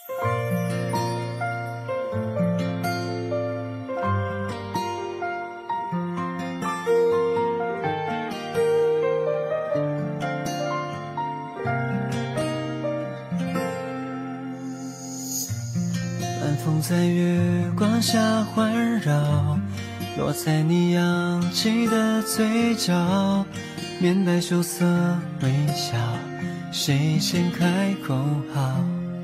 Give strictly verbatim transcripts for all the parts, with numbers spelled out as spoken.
晚风在月光下环绕，落在你扬起的嘴角，面带羞涩微笑，谁先开口好？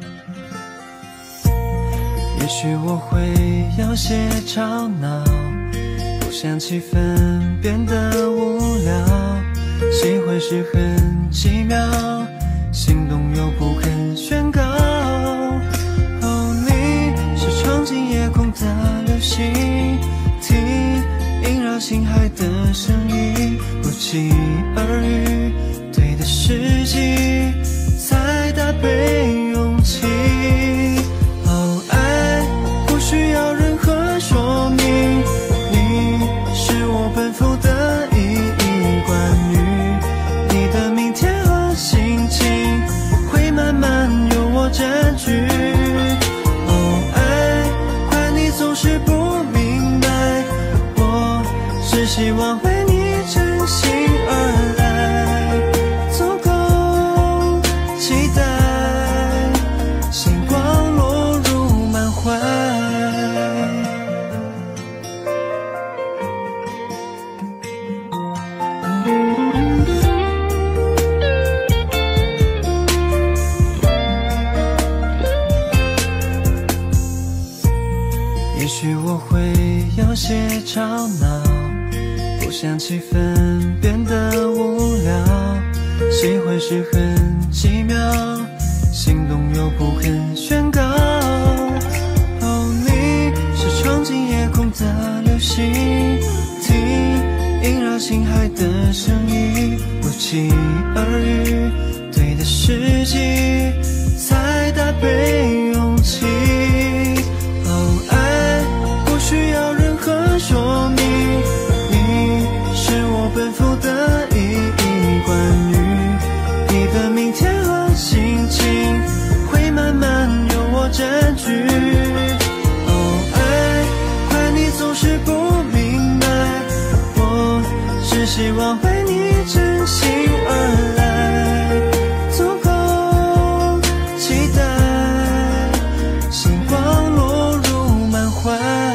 也许我会有些吵闹，不想气氛变得无聊，喜欢是很奇妙，心动又不肯宣告。哦，你是闯进夜空的流星，听萦绕心海的声音，不期而遇，对的时机，再搭配勇气。哦，爱不需要任何说明，你是我奔赴的意义，关于你的明天和心情，会慢慢由我占据。哦，爱怪你总是不明白，我只希望为你真心而来，足够期待星光落入满怀。也许我会有些吵闹，不想气氛变得无聊，喜欢是很奇妙，心动又不肯宣告。哦，你是闯进夜空的流星，听萦绕心海的声音，不期而遇，对的时机，再搭配勇气。哦，爱不需要任何说明，你是我奔赴的意义，关于你的明天和心情，会慢慢由我占据。哦，爱怪你总是不明白，我只希望为你真心而来，足够期待星光落入满怀。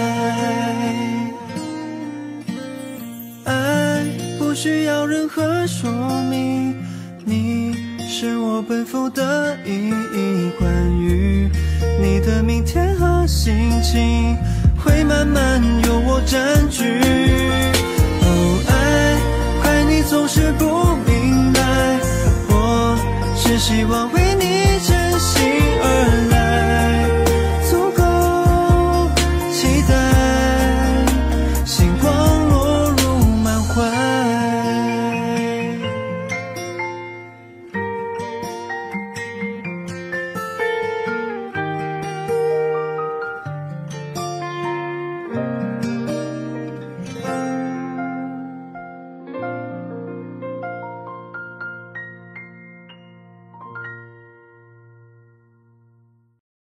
爱不需要任何说明，你是我奔赴的意义，关于你的明天和心情，会慢慢由我占据。哦，爱怪你总是不明白，我只希望